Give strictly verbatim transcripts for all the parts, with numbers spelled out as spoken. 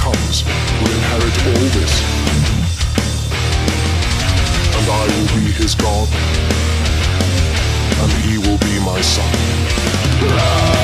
comes will inherit all this. And I will be his God, and he will be my son.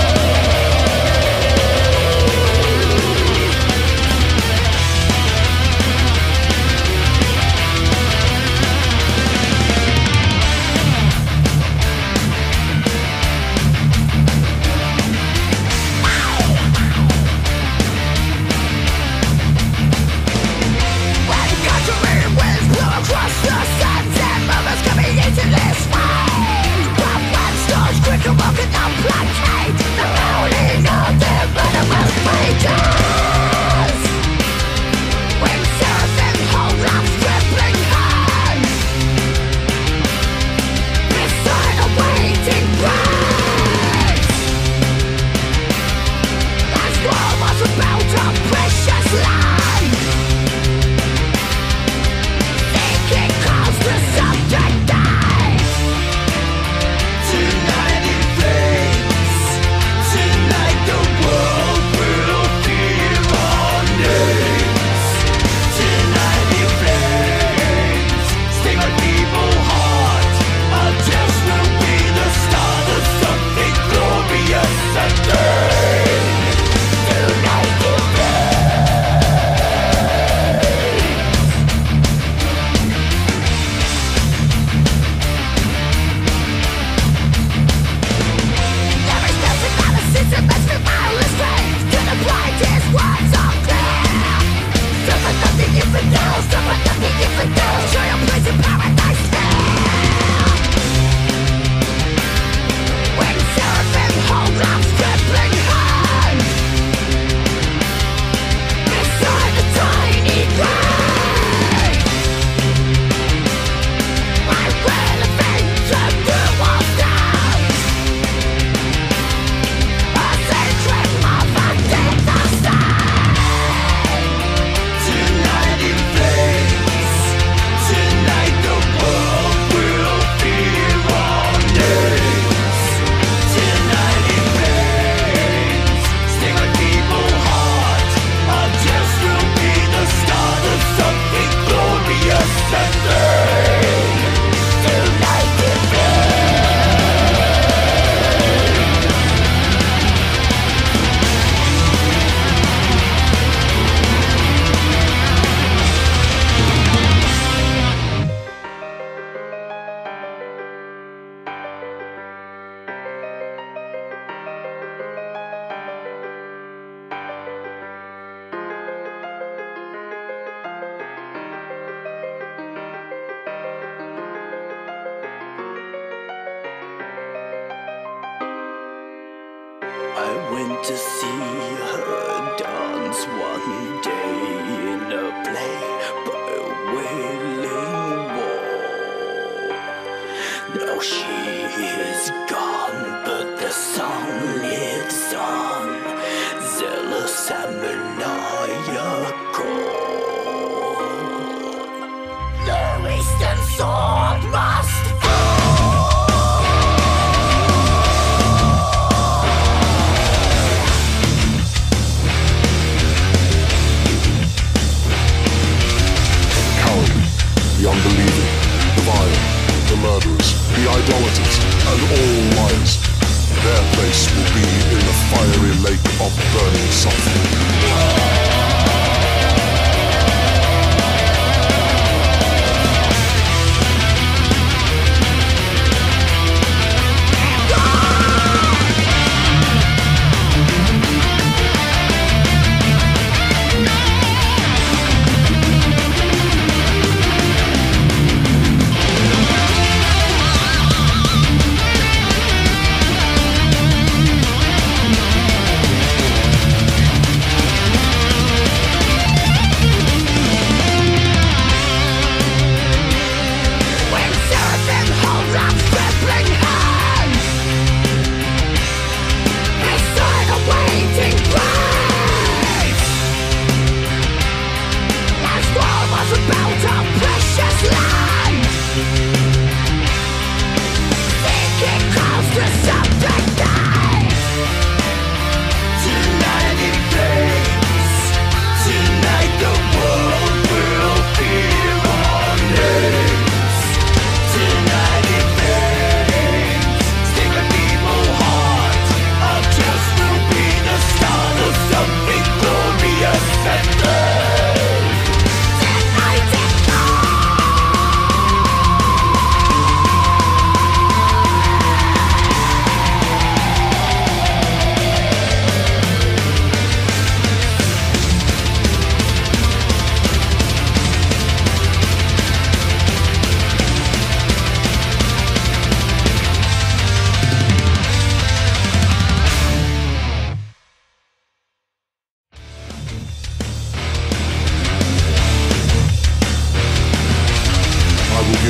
I went to see her dance one day in a play by a wailing wall. Now she is gone, but the song lives on, zealous and maniacal. The eastern sword must the unbelieving, the violent, the murderers, the idolaters, and all liars. Their place will be in the fiery lake of burning sulfur.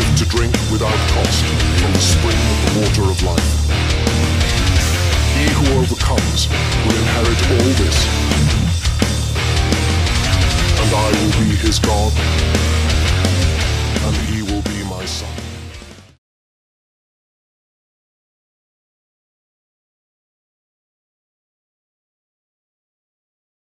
give to drink without cost from the spring of the water of life. He who overcomes will inherit all this